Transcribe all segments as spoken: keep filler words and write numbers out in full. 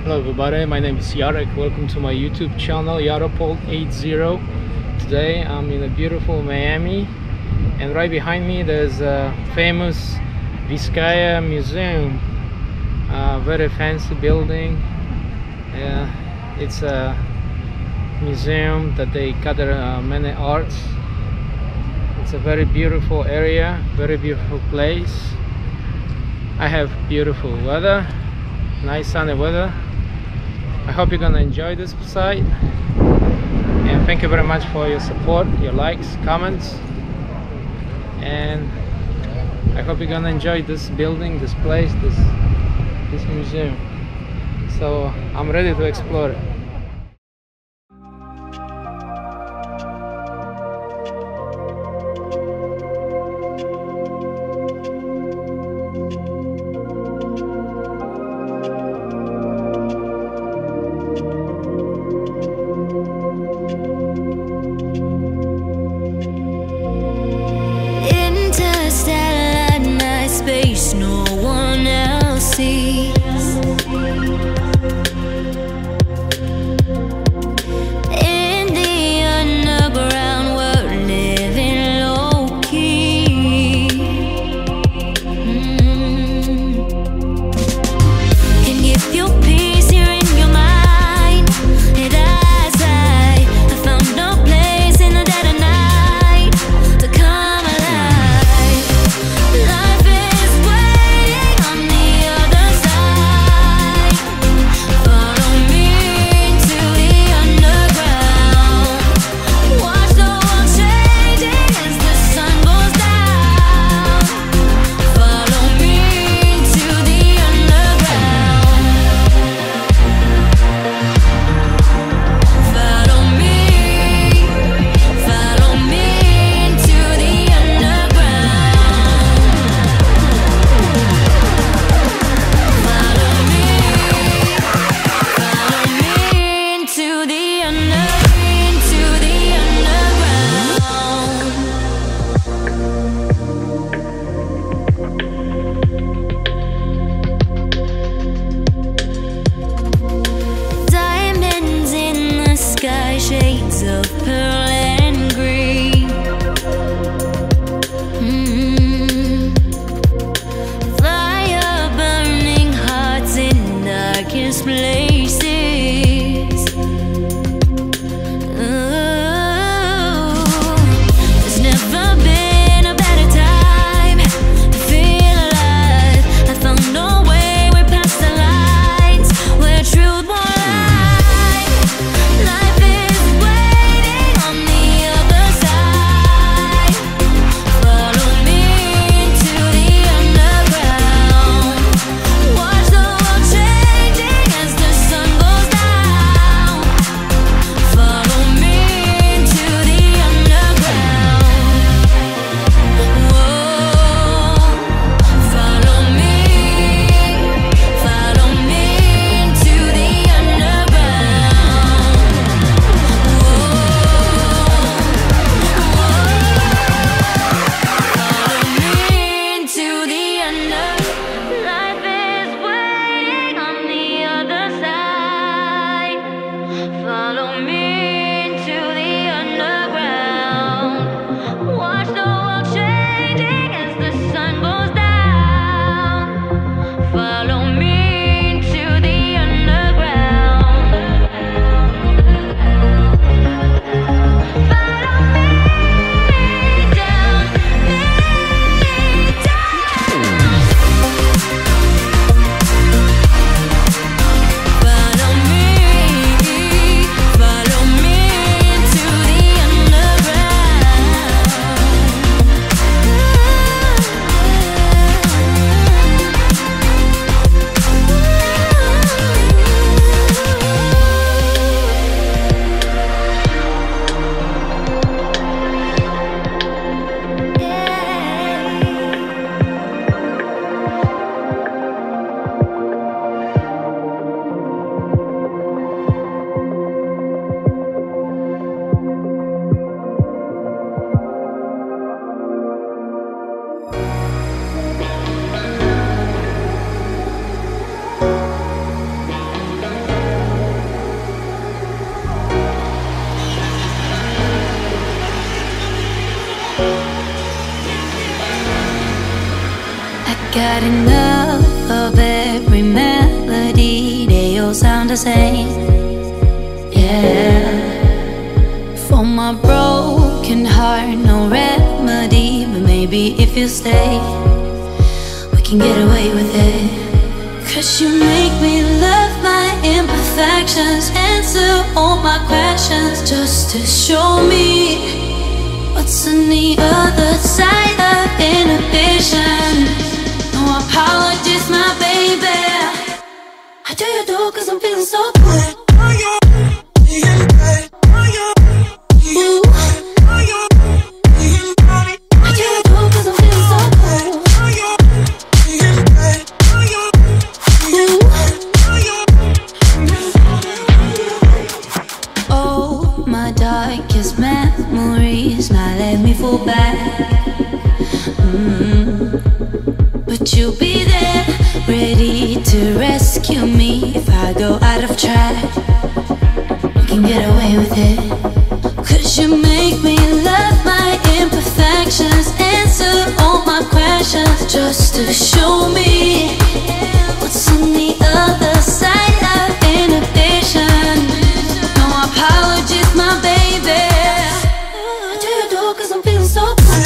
Hello everybody, my name is Jarek. Welcome to my YouTube channel, Jaropol eighty. Today I'm in a beautiful Miami, and right behind me there's a famous Vizcaya Museum, a very fancy building. Yeah, it's a museum that they gather uh, many arts. It's a very beautiful area, very beautiful place. I have beautiful weather, nice sunny weather. I hope you're gonna enjoy this site, and thank you very much for your support, your likes, comments, and I hope you're gonna enjoy this building, this place, this this museum. So I'm ready to explore it. Watch the world changing as the the same. Yeah. For my broken heart, no remedy. But maybe if you stay, we can get away with it. Cause you make me love my imperfections, answer all my questions, just to show me what's on the other side of inhibition. No apologies, my baby. I do you do cause I'm feeling so good. Ooh. Darkest memories now let me fall back. mm. But you'll be there, ready to rescue me if I go out of track. We can get away with it. Cause you make me love my imperfections, answer all my questions, just to show me what's on the other side of inhibition. No apologies, my baby. I do you do cause I'm feeling so good.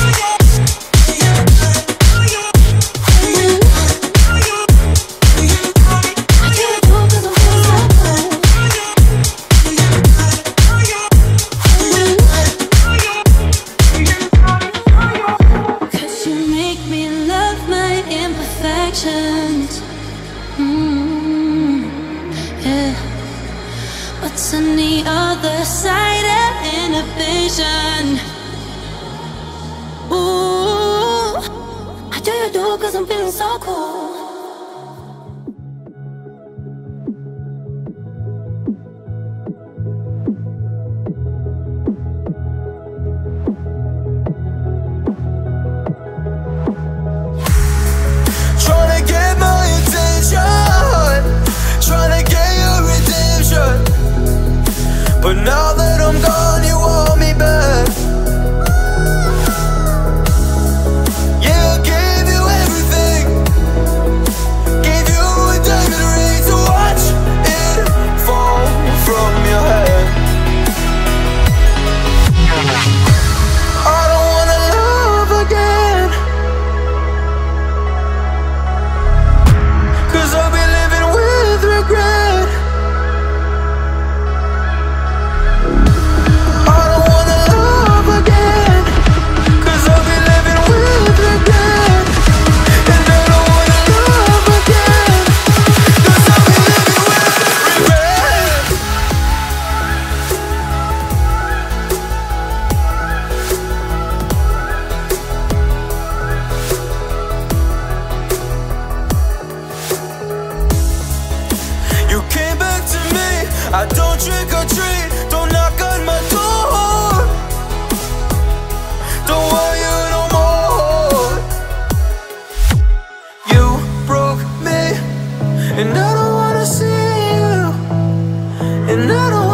What's on the other side of inhibition? Ooh, I do you do cause I'm feeling so cool. Tryna get my attention, tryna get your redemption. But now that I'm gone, you want me back. Yeah, I gave you everything, gave you a diamond ring to watch it fall from your head. I don't wanna love again, cause I'll be living with regret. I don't trick or treat, don't knock on my door. Don't want you no more. You broke me, and I don't wanna see you, and I don't